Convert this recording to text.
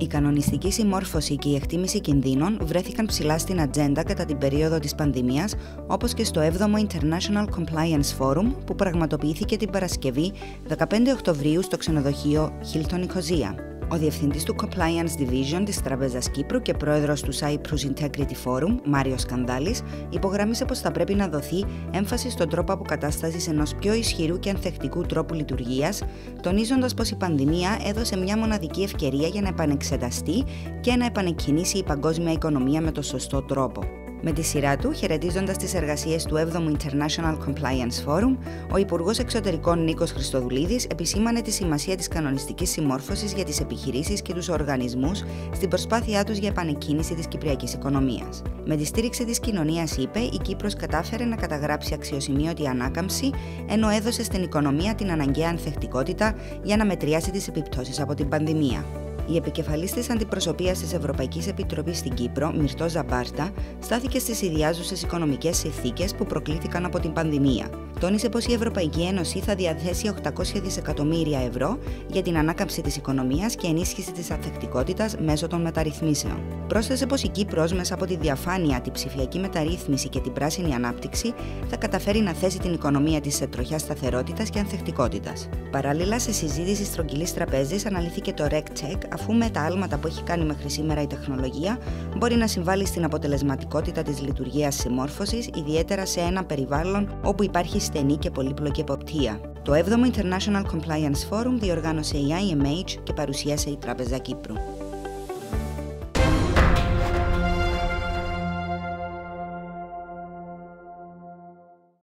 κανονιστική συμμόρφωση και η εκτίμηση κινδύνων βρέθηκαν ψηλά στην ατζέντα κατά την περίοδο της πανδημίας, όπως και στο 7ο International Compliance Forum που πραγματοποιήθηκε την Παρασκευή 15 Οκτωβρίου στο ξενοδοχείο Hilton Nicosia. Ο διευθυντής του Compliance Division της Τραπεζας Κύπρου και πρόεδρος του Cyprus Integrity Forum, Μάριος Σκανδάλης, υπογράμμισε πως θα πρέπει να δοθεί έμφαση στον τρόπο αποκατάστασης ενός πιο ισχυρού και ανθεκτικού τρόπου λειτουργίας, τονίζοντας πως η πανδημία έδωσε μια μοναδική ευκαιρία για να επανεξεταστεί και να επανεκκινήσει η παγκόσμια οικονομία με το σωστό τρόπο. Με τη σειρά του, χαιρετίζοντας τις εργασίες του 7ου International Compliance Forum, ο Υπουργός Εξωτερικών Νίκος Χριστοδουλίδης επισήμανε τη σημασία της κανονιστικής συμμόρφωσης για τις επιχειρήσεις και τους οργανισμούς στην προσπάθειά τους για επανεκκίνηση της κυπριακής οικονομίας. Με τη στήριξη της κοινωνίας, είπε, η Κύπρος κατάφερε να καταγράψει αξιοσημείωτη ανάκαμψη, ενώ έδωσε στην οικονομία την αναγκαία ανθεκτικότητα για να μετριάσει τις επιπτώσεις από την πανδημία. Η επικεφαλής της αντιπροσωπείας της Ευρωπαϊκής Επιτροπής στην Κύπρο, Μυρτώ Μπάρτα, στάθηκε στις ιδιάζουσες οικονομικές συνθήκες που προκλήθηκαν από την πανδημία. Τόνισε πως η Ευρωπαϊκή Ένωση θα διαθέσει 800 δισεκατομμύρια ευρώ για την ανάκαμψη της οικονομίας και ενίσχυση της ανθεκτικότητας μέσω των μεταρρυθμίσεων. Πρόσθεσε πως η Κύπρος, μέσα από τη διαφάνεια, την ψηφιακή μεταρρύθμιση και την πράσινη ανάπτυξη, θα καταφέρει να θέσει την οικονομία της σε τροχιά σταθερότητας και ανθεκτικότητας. Παράλληλα, σε συζήτηση στρογγυλής τραπέζης αναλύθηκε το RegTech, αφού με τα άλματα που έχει κάνει μέχρι σήμερα η τεχνολογία μπορεί να συμβάλλει στην αποτελεσματικότητα της λειτουργίας συμμόρφωσης, ιδιαίτερα σε ένα περιβάλλον όπου υπάρχει στενή και πολύπλοκη εποπτεία. Το 7ο International Compliance Forum διοργάνωσε η IMH και παρουσίασε η Τράπεζα Κύπρου.